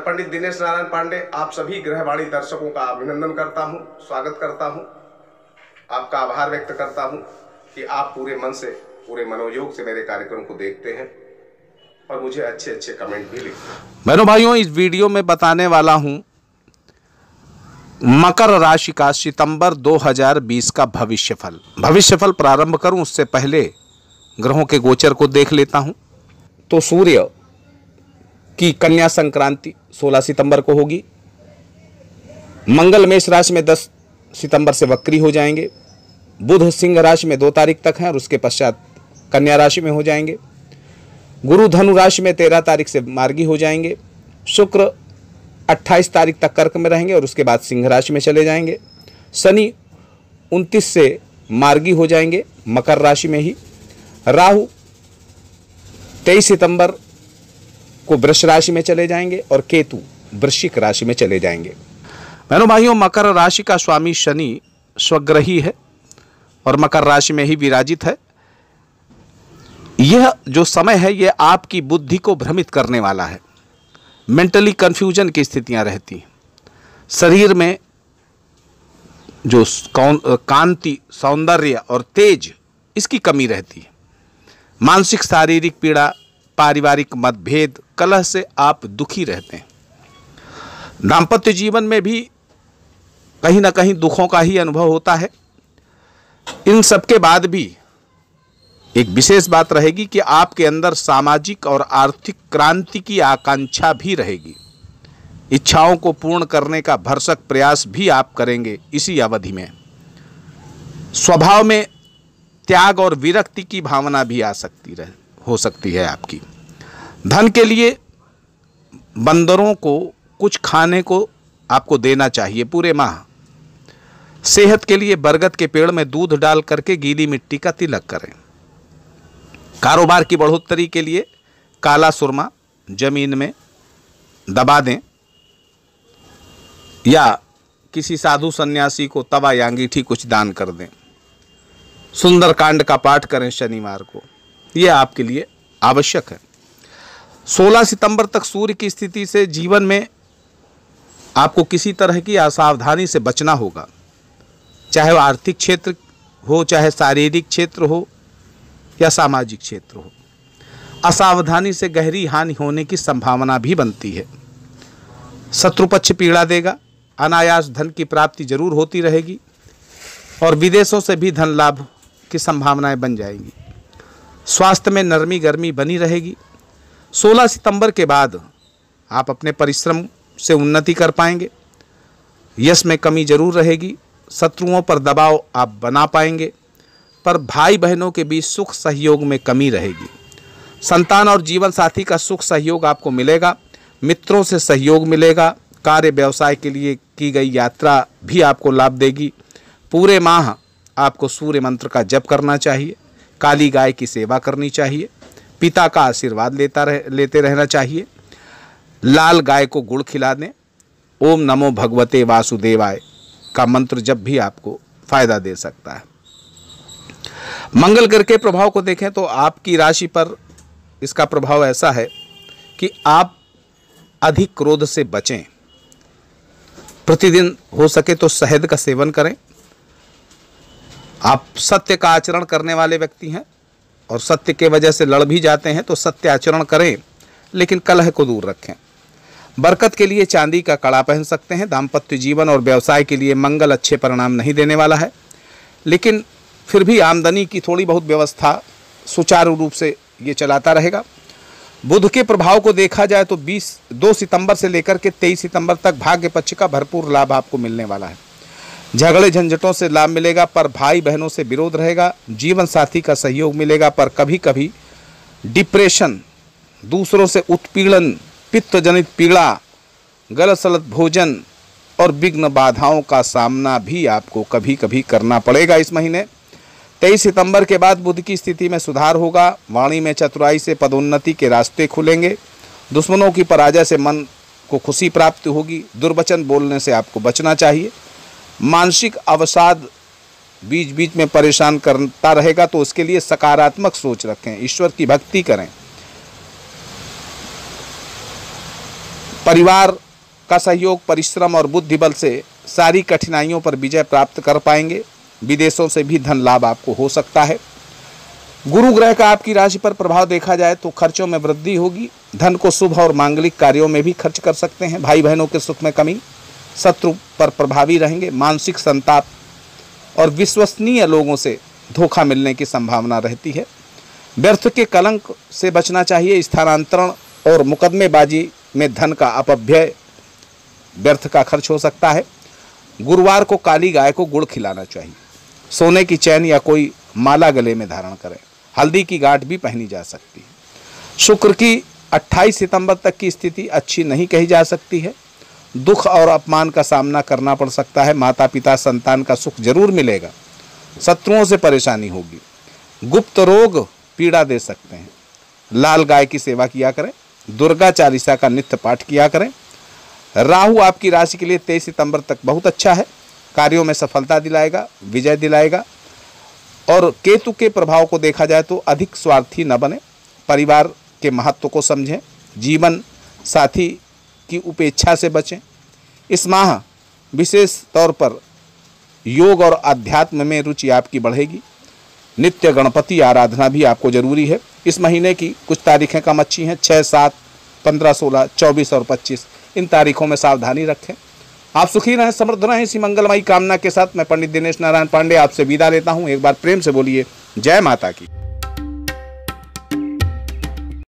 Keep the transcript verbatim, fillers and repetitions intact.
पंडित दिनेश नारायण पांडे आप सभी ग्रहवाणी दर्शकों का अभिनंदन करता हूं, स्वागत करता हूं, आपका आभार व्यक्त करता हूं कि आप पूरे मन से, पूरे मनोयोग से मेरे कार्यक्रम को देखते हैं और मुझे अच्छे अच्छे कमेंट भी लिखते हैं। बहनों भाइयों, इस वीडियो में बताने वाला हूं मकर राशि का सितंबर दो हज़ार बीस का भविष्यफल। भविष्यफल प्रारंभ करूं उससे पहले ग्रहों के गोचर को देख लेता हूं। तो सूर्य की कन्या संक्रांति सोलह सितंबर को होगी। मंगल मेष राशि में दस सितंबर से वक्री हो जाएंगे। बुध सिंह राशि में दो तारीख तक हैं और उसके पश्चात कन्या राशि में हो जाएंगे। गुरु धनु राशि में तेरह तारीख से मार्गी हो जाएंगे। शुक्र अट्ठाईस तारीख तक कर्क में रहेंगे और उसके बाद सिंह राशि में चले जाएंगे। शनि उनतीस से मार्गी हो जाएंगे मकर राशि में ही। राहु तेईस सितंबर को वृष राशि में चले जाएंगे और केतु वृश्चिक राशि में चले जाएंगे। बहनों भाइयों, मकर राशि का स्वामी शनि स्वग्रही है और मकर राशि में ही विराजित है। यह जो समय है यह आपकी बुद्धि को भ्रमित करने वाला है। मेंटली कंफ्यूजन की स्थितियां रहती हैं। शरीर में जो कांति, सौंदर्य और तेज, इसकी कमी रहती है। मानसिक शारीरिक पीड़ा, पारिवारिक मतभेद, कलह से आप दुखी रहते हैं। दाम्पत्य जीवन में भी कहीं ना कहीं दुखों का ही अनुभव होता है। इन सब के बाद भी एक विशेष बात रहेगी कि आपके अंदर सामाजिक और आर्थिक क्रांति की आकांक्षा भी रहेगी। इच्छाओं को पूर्ण करने का भरसक प्रयास भी आप करेंगे। इसी अवधि में स्वभाव में त्याग और विरक्ति की भावना भी आ सकती रहे हो सकती है आपकी। धन के लिए बंदरों को कुछ खाने को आपको देना चाहिए पूरे माह। सेहत के लिए बरगद के पेड़ में दूध डाल करके गीली मिट्टी का तिलक करें। कारोबार की बढ़ोतरी के लिए काला सुरमा जमीन में दबा दें या किसी साधु सन्यासी को तवा या अंगीठी कुछ दान कर दें। सुंदरकांड का पाठ करें शनिवार को, यह आपके लिए आवश्यक है। सोलह सितंबर तक सूर्य की स्थिति से जीवन में आपको किसी तरह की असावधानी से बचना होगा, चाहे वो आर्थिक क्षेत्र हो, चाहे शारीरिक क्षेत्र हो या सामाजिक क्षेत्र हो। असावधानी से गहरी हानि होने की संभावना भी बनती है। शत्रु पक्ष पीड़ा देगा। अनायास धन की प्राप्ति जरूर होती रहेगी और विदेशों से भी धन लाभ की संभावनाएं बन जाएंगी। स्वास्थ्य में नरमी गर्मी बनी रहेगी। सोलह सितंबर के बाद आप अपने परिश्रम से उन्नति कर पाएंगे। यश में कमी जरूर रहेगी। शत्रुओं पर दबाव आप बना पाएंगे, पर भाई बहनों के बीच सुख सहयोग में कमी रहेगी। संतान और जीवन साथी का सुख सहयोग आपको मिलेगा। मित्रों से सहयोग मिलेगा। कार्य व्यवसाय के लिए की गई यात्रा भी आपको लाभ देगी। पूरे माह आपको सूर्य मंत्र का जप करना चाहिए। काली गाय की सेवा करनी चाहिए। पिता का आशीर्वाद लेता रह लेते रहना चाहिए। लाल गाय को गुड़ खिला दें। ओम नमो भगवते वासुदेवाय का मंत्र जब भी आपको फायदा दे सकता है। मंगल ग्रह के प्रभाव को देखें तो आपकी राशि पर इसका प्रभाव ऐसा है कि आप अधिक क्रोध से बचें। प्रतिदिन हो सके तो शहद का सेवन करें। आप सत्य का आचरण करने वाले व्यक्ति हैं और सत्य के वजह से लड़ भी जाते हैं, तो सत्य आचरण करें लेकिन कलह को दूर रखें। बरकत के लिए चांदी का कड़ा पहन सकते हैं। दाम्पत्य जीवन और व्यवसाय के लिए मंगल अच्छे परिणाम नहीं देने वाला है, लेकिन फिर भी आमदनी की थोड़ी बहुत व्यवस्था सुचारू रूप से ये चलाता रहेगा। बुध के प्रभाव को देखा जाए तो बीस दो सितंबर से लेकर के तेईस सितंबर तक भाग्य पक्ष का भरपूर लाभ आपको मिलने वाला है। झगड़े झंझटों से लाभ मिलेगा, पर भाई बहनों से विरोध रहेगा। जीवन साथी का सहयोग मिलेगा, पर कभी कभी डिप्रेशन, दूसरों से उत्पीड़न, पित्त जनित पीड़ा, गलत सलत भोजन और विघ्न बाधाओं का सामना भी आपको कभी कभी करना पड़ेगा। इस महीने तेईस सितंबर के बाद बुध की स्थिति में सुधार होगा। वाणी में चतुराई से पदोन्नति के रास्ते खुलेंगे। दुश्मनों की पराजय से मन को खुशी प्राप्त होगी। दुर्वचन बोलने से आपको बचना चाहिए। मानसिक अवसाद बीच बीच में परेशान करता रहेगा, तो उसके लिए सकारात्मक सोच रखें। ईश्वर की भक्ति करें। परिवार का सहयोग, परिश्रम और बुद्धि बल से सारी कठिनाइयों पर विजय प्राप्त कर पाएंगे। विदेशों से भी धन लाभ आपको हो सकता है। गुरु ग्रह का आपकी राशि पर प्रभाव देखा जाए तो खर्चों में वृद्धि होगी। धन को शुभ और मांगलिक कार्यों में भी खर्च कर सकते हैं। भाई बहनों के सुख में कमी, शत्रु पर प्रभावी रहेंगे। मानसिक संताप और विश्वसनीय लोगों से धोखा मिलने की संभावना रहती है। व्यर्थ के कलंक से बचना चाहिए। स्थानांतरण और मुकदमेबाजी में धन का अपव्यय, व्यर्थ का खर्च हो सकता है। गुरुवार को काली गाय को गुड़ खिलाना चाहिए। सोने की चैन या कोई माला गले में धारण करें। हल्दी की गांठ भी पहनी जा सकती है। शुक्र की अट्ठाईस सितंबर तक की स्थिति अच्छी नहीं कही जा सकती है। दुख और अपमान का सामना करना पड़ सकता है। माता पिता संतान का सुख जरूर मिलेगा। शत्रुओं से परेशानी होगी। गुप्त रोग पीड़ा दे सकते हैं। लाल गाय की सेवा किया करें। दुर्गा चालीसा का नित्य पाठ किया करें। राहु आपकी राशि के लिए तेईस सितंबर तक बहुत अच्छा है। कार्यों में सफलता दिलाएगा, विजय दिलाएगा। और केतु के प्रभाव को देखा जाए तो अधिक स्वार्थी न बने। परिवार के महत्व को समझें। जीवन साथी की उपेक्षा से बचें। इस माह विशेष तौर पर योग और अध्यात्म में रुचि आपकी बढ़ेगी। नित्य गणपति आराधना भी आपको जरूरी है। इस महीने की कुछ तारीखें कम अच्छी हैं। छः, सात, पंद्रह, सोलह, चौबीस और पच्चीस। इन तारीखों में सावधानी रखें। आप सुखी रहें, समृद्ध रहें। इसी मंगलमयी कामना के साथ मैं पंडित दिनेश नारायण पांडे आपसे विदा लेता हूं। एक बार प्रेम से बोलिए जय माता की।